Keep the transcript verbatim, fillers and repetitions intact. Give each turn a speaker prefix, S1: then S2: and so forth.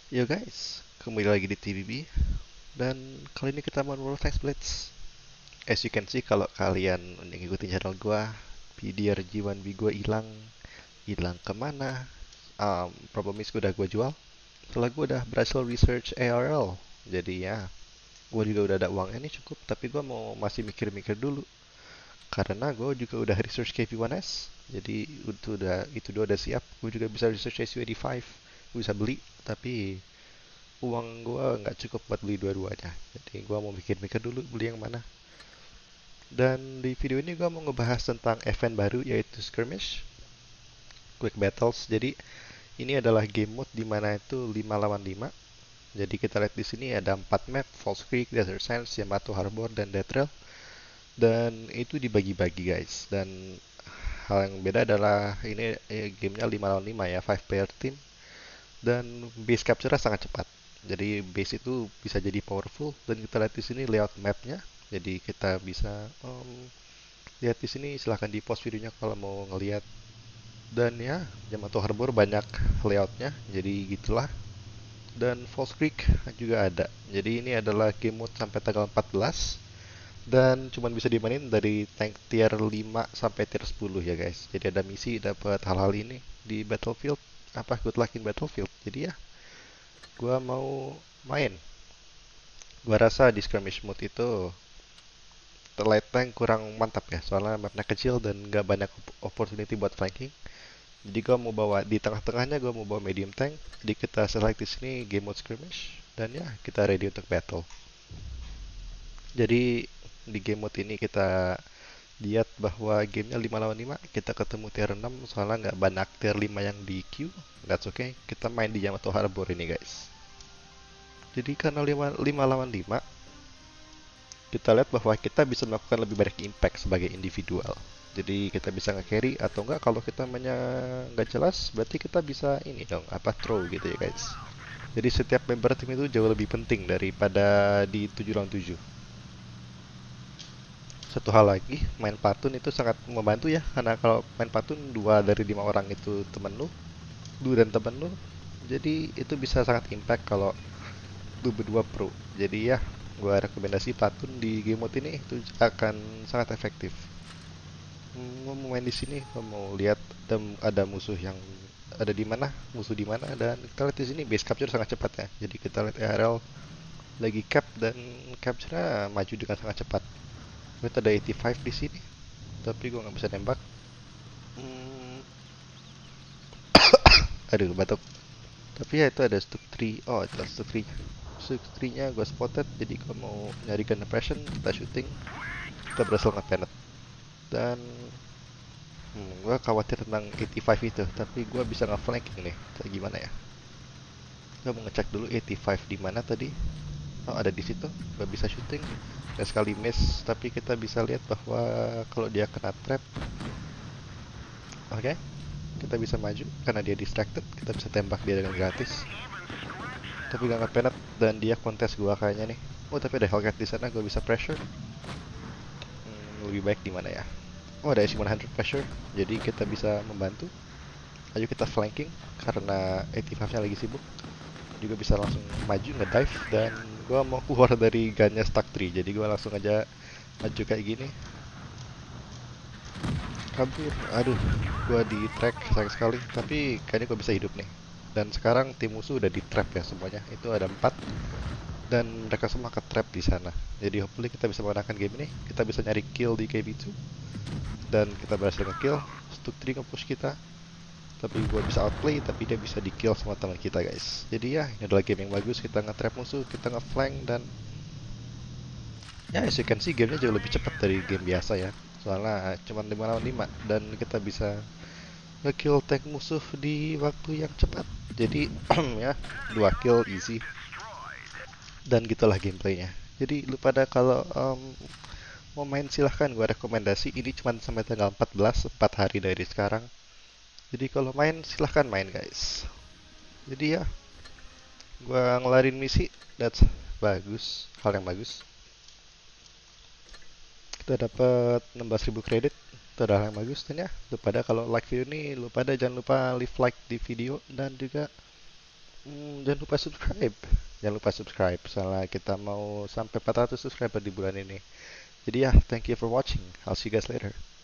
S1: Yo guys, kembali lagi di T V B dan kali ini kita mau World Tanks Blitz. As you can see kalau kalian ngikutin channel gua, P D R G satu B gua hilang, hilang kemana? Um, problem is gua udah gua jual. Setelah gua udah berhasil research A R L, jadi ya, gua juga udah ada uangnya nih cukup. Tapi gua mau masih mikir-mikir dulu karena gua juga udah research K V satu S. Jadi itu udah itu dua udah siap. Gua juga bisa research S U delapan puluh lima, gua bisa beli. Tapi uang gue nggak cukup buat beli dua-duanya. Jadi gue mau mikir-mikir dulu beli yang mana. Dan di video ini gue mau ngebahas tentang event baru yaitu skirmish, quick battles. Jadi ini adalah game mode di mana itu lima lawan lima. Jadi kita lihat di sini ada empat map, False Creek, Desert Sands, Yamato Harbor, dan Death Trail. Dan itu dibagi-bagi guys. Dan hal yang beda adalah ini eh, gamenya lima lawan lima ya, five player team. Dan base capture-nya sangat cepat. Jadi base itu bisa jadi powerful dan kita lihat di sini layout mapnya. Jadi kita bisa um, lihat di sini silahkan di pause videonya kalau mau ngelihat. Dan ya, Yamato Harbor banyak layoutnya. Jadi gitulah. Dan False Creek juga ada. Jadi ini adalah game mode sampai tanggal empat belas dan cuma bisa dimainin dari tank tier lima sampai tier sepuluh ya guys. Jadi ada misi dapat hal-hal ini di Battlefield, apa good luck in Battlefield. Jadi ya, gua mau main. Gua rasa di skirmish mode itu light tank kurang mantap ya, soalnya mapnya kecil dan nggak banyak opportunity buat flanking. Jadi gua mau bawa di tengah-tengahnya, gua mau bawa medium tank. Jadi kita select di sini game mode skirmish dan ya kita ready untuk battle. Jadi di game mode ini kita lihat bahwa gamenya lima lawan lima, kita ketemu tier enam soalnya nggak banyak tier lima yang di queue. That's okay, kita main di Yamato Harbor ini guys. Jadi karena lima lawan lima, kita lihat bahwa kita bisa melakukan lebih banyak impact sebagai individual. Jadi kita bisa nge-carry atau enggak, kalau kita mainnya nggak jelas berarti kita bisa ini dong, apa throw gitu ya guys. Jadi setiap member tim itu jauh lebih penting daripada di tujuh lawan tujuh. Satu hal lagi, main patun itu sangat membantu ya, karena kalau main patun dua dari lima orang itu temen lu, lu dan temen lu. Jadi itu bisa sangat impact kalau lu berdua pro. Jadi ya, gua rekomendasi Platun di game mode ini itu akan sangat efektif. Hmm, gua mau main di sini, gua mau lihat ada, ada musuh yang ada di mana, musuh di mana, dan kita lihat di sini base capture sangat cepat ya. Jadi kita lihat A R L lagi cap dan capture maju dengan sangat cepat. Lihat ada delapan puluh lima di sini, tapi gua nggak bisa nembak. Hmm, aduh batuk. Tapi ya itu ada Stuk tiga. Oh, itu Stuk tiga. Stuk tiga-nya gue spotted, jadi gue mau nyari gun impression, kita shooting, kita berhasil nge-penet. Dan hmm, gue khawatir tentang delapan puluh lima itu, tapi gue bisa nge-flanking nih. Kayak gimana ya? Gue mau ngecek dulu delapan puluh lima di mana tadi. Oh, ada di situ. Gue bisa shooting. Dan sekali miss, tapi kita bisa lihat bahwa kalau dia kena trap, oke, okay, kita bisa maju karena dia distracted. Kita bisa tembak dia dengan gratis. Tapi gak ngepenet dan dia kontes gua kayaknya nih. Oh, tapi ada Hellcat di sana, gua bisa pressure. Hmm, lebih baik di mana ya? Oh, ada S seratus pressure, jadi kita bisa membantu. Ayo kita flanking karena delapan puluh lima-nya lagi sibuk. Juga bisa langsung maju nge-dive dan gua mau keluar dari gunnya Stuck Tree. Jadi gua langsung aja maju kayak gini. Kabur. Aduh, gua di track sayang sekali, tapi kayaknya gua bisa hidup nih. Dan sekarang tim musuh udah di trap ya semuanya. Itu ada empat dan mereka semua ke trap di sana. Jadi hopefully kita bisa menangkan game ini. Kita bisa nyari kill di K B dua dan kita berhasil nge-kill. Stuk tiga nge-push kita, tapi gue bisa outplay, tapi dia bisa di-kill sama teman kita guys. Jadi ya, ini adalah game yang bagus. Kita nge-trap musuh, kita nge-flank, dan ya as you can see gamenya jauh lebih cepat dari game biasa ya. Soalnya cuma lima lawan lima dan kita bisa nge-kill tank musuh di waktu yang cepat. Jadi ya, dua kill easy. Dan gitulah gameplaynya. Jadi lu pada kalau um, mau main silahkan, gue rekomendasi ini cuma sampai tanggal empat belas, empat hari dari sekarang. Jadi kalau main silahkan main guys. Jadi ya, gue ngelarin misi, that's bagus, hal yang bagus. Kita dapat enam belas ribu kredit, itu adalah hal yang bagus. Dan ya, lu pada kalau like video ini, lu pada jangan lupa leave like di video dan juga Hmm, jangan lupa subscribe. Jangan lupa subscribe, soalnya kita mau sampai empat ratus subscriber di bulan ini. Jadi ya, thank you for watching. I'll see you guys later.